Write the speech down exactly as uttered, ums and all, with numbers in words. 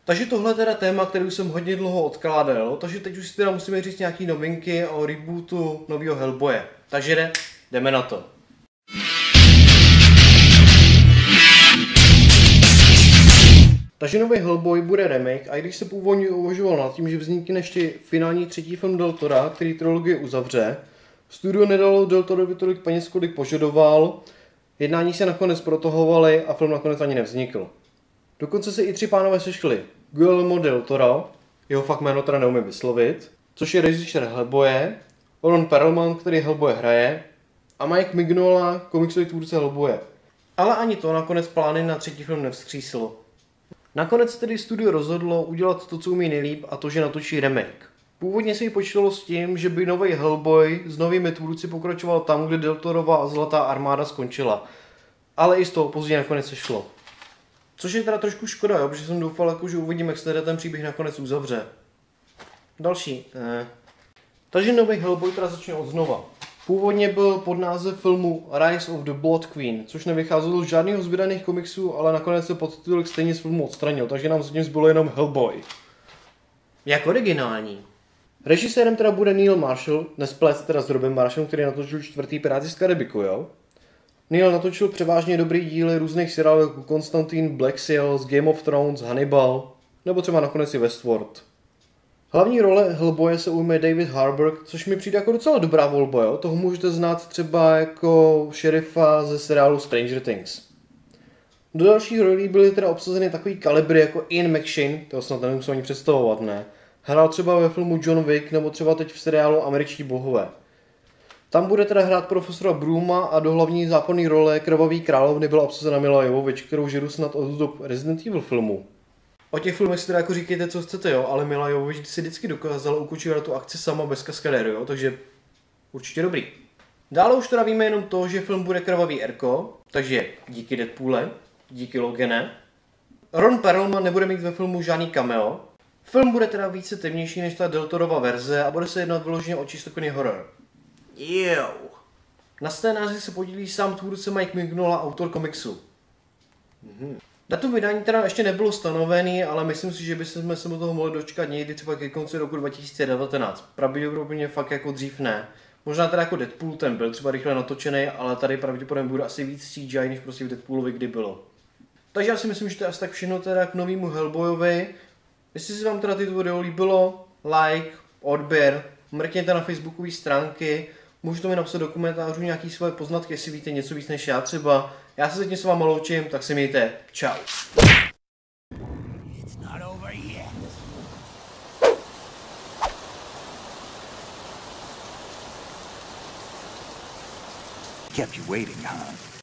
Takže tohle je teda téma, který jsem hodně dlouho odkládal, takže teď už si teda musíme říct nějaký novinky o rebootu nového Hellboye. Takže jde, jdeme na to. Takže nový Hellboy bude remake, a i když se původně uvažoval nad tím, že vznikne ještě finální třetí film Del Tora, který trilogii uzavře, studio nedalo Del Torovi tolik peněz, kolik požadoval, jednání se nakonec protahovaly a film nakonec ani nevznikl. Dokonce se i tři pánové sešli. Guillermo del Toro, jeho fakt jméno teda neumím vyslovit, což je režisér Hellboye, Ron Perlman, který Hellboye hraje, a Mike Mignola, komiksový tvůrce Hellboye. Ale ani to nakonec plány na třetí film nevzkřísilo. Nakonec tedy studio rozhodlo udělat to, co umí nejlíp, a to, že natočí remake. Původně se jí počítalo s tím, že by nový Hellboy s novými tvůrci pokračoval tam, kde Del Torova Zlatá armáda skončila. Ale i z toho později nakonec sešlo. Což je teda trošku škoda, jo, protože jsem doufal, jako, že uvidím, jak se teda ten příběh nakonec uzavře. Další. Eh. Takže nový Hellboy teda začne od znova. Původně byl pod název filmu Rise of the Blood Queen, což nevycházelo z žádného z vydaných komiksů, ale nakonec se podtitulek stejně z filmu odstranil, takže nám zatím zbylo jenom Hellboy. Jak originální. Režisérem teda bude Neil Marshall, nesplet teda s Robem Marshallem, který natočil čtvrtý Piráty z Karibiku, jo? Neil natočil převážně dobrý díly různých seriálů jako Konstantin, Black Sails, Game of Thrones, Hannibal, nebo třeba nakonec i Westworld. Hlavní role Hellboye se ujme David Harbour, což mi přijde jako docela dobrá volba, jo? Toho můžete znát třeba jako šerifa ze seriálu Stranger Things. Do dalších rolí byly teda obsazeny takový kalibry jako Ian McShane, to snad nemusím ani představovat, ne? Hrál třeba ve filmu John Wick nebo třeba teď v seriálu Američtí bohové. Tam bude teda hrát profesora Brooma a do hlavní záporné role Krvavý královny byla obsazena Mila Jovovich, kterou žiju snad od dob Resident Evil filmu. O těch filmech si teda jako říkejte, co chcete, jo, ale Mila Jovovich si vždycky dokázala ukočívat tu akci sama bez kaskadéru, jo, takže určitě dobrý. Dále už teda víme jenom to, že film bude krvavý erko, takže díky Deadpoole, díky Logane. Ron Perlman nebude mít ve filmu žádný cameo. Film bude teda více temnější než ta Del Torova verze a bude se jednat vyloženě o čistokrvný horor. Jo. Na scénáři se podílí sám tvůrce Mike Mignola, autor komiksu. Mhm. Datum vydání teda ještě nebylo stanovený, ale myslím si, že bychom se toho mohli dočkat někdy třeba ke konci roku dva tisíce devatenáct. Pravděpodobně fakt jako dřív ne. Možná teda jako Deadpool, ten byl třeba rychle natočený, ale tady pravděpodobně bude asi víc C G I, než prostě v Deadpoolovi kdy bylo. Takže já si myslím, že to je asi tak všechno teda k novému Hellboyovi. Jestli se vám teda tyto video líbilo, like, odběr, mrkněte na facebookové stránky, můžete mi napsat do komentářů nějaký svoje poznatky, jestli víte něco víc než já třeba. Já se zatím s váma loučím, tak se mějte. Čau. Kept you waiting, huh?